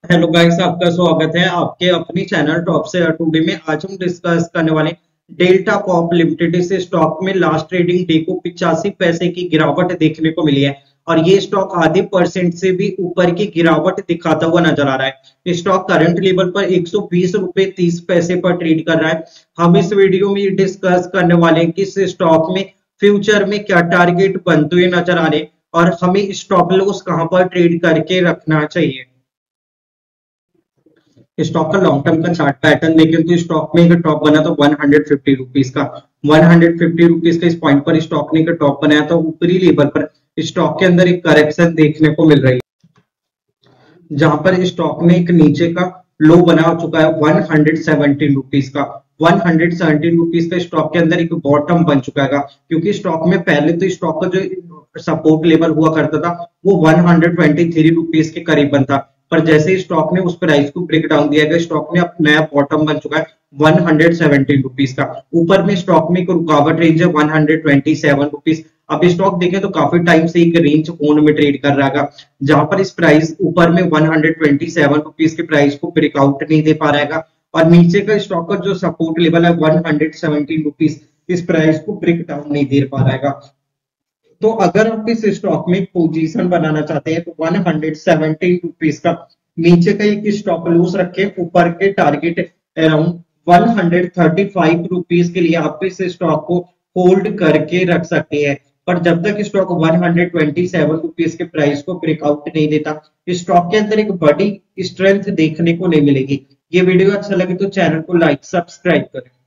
Hello guys, आपका स्वागत है आपके अपनी चैनल टॉप से टुडे में। आज हम डिस्कस करने वाले डेल्टा कॉर्प लिमिटेड। इस स्टॉक में लास्ट ट्रेडिंग डे को 85 पैसे की गिरावट देखने को मिली है और ये स्टॉक आधे परसेंट से भी ऊपर की गिरावट दिखाता हुआ नजर आ रहा है। स्टॉक करंट लेवल पर 120 रुपए 30 पैसे पर ट्रेड कर रहा है। हम इस वीडियो में डिस्कस करने वाले हैं कि इस स्टॉक में फ्यूचर में क्या टारगेट बनते हुए नजर आ रहे और हमें स्टॉप लॉस कहां पर ट्रेड करके रखना चाहिए। स्टॉक का लॉन्ग टर्म का चार्ट पैटर्न देखें तो स्टॉक में एक टॉप बना तो 150 रुपीज का। 150 रुपीज का इस पॉइंट पर स्टॉक ने एक टॉप बनाया था। ऊपरी लेवल पर स्टॉक के अंदर एक करेक्शन देखने को मिल रही है, जहां पर स्टॉक में एक नीचे का लो बना चुका है 117 रुपीज का। 117 रुपीज का स्टॉक के अंदर एक बॉटम बन चुका है, क्योंकि स्टॉक में पहले तो स्टॉक का जो सपोर्ट लेवल हुआ करता था वो 123 रुपीज के करीबन था, पर जैसे ही स्टॉक ने उस प्राइस को ब्रेक डाउन दिया गया, स्टॉक में अब नया बॉटम बन चुका है 117 रुपीज का। ऊपर में स्टॉक में एक रुकावट रेंज है 127 रुपीज। अब स्टॉक देखें तो काफी टाइम से एक रेंज जोन में ट्रेड कर रहा है, जहां पर इस प्राइस ऊपर में 127 रुपीज के प्राइस को ब्रेकआउट नहीं दे पा रहा है और नीचे का स्टॉक का जो सपोर्ट लेवल है 117 रुपीज, इस प्राइस को ब्रेक डाउन नहीं दे पा रहा है। तो अगर आप इस स्टॉक में पोजीशन बनाना चाहते हैं तो 117 रुपीज का नीचे का एक स्टॉप लॉस रखें। ऊपर के टारगेट अराउंड 135 रुपीज के लिए आप इस स्टॉक को होल्ड करके रख सकते हैं। पर जब तक स्टॉक 127 रुपीज के प्राइस को ब्रेकआउट नहीं देता, स्टॉक के अंदर एक बड़ी स्ट्रेंथ देखने को नहीं मिलेगी। ये वीडियो अच्छा लगे तो चैनल को लाइक सब्सक्राइब करें।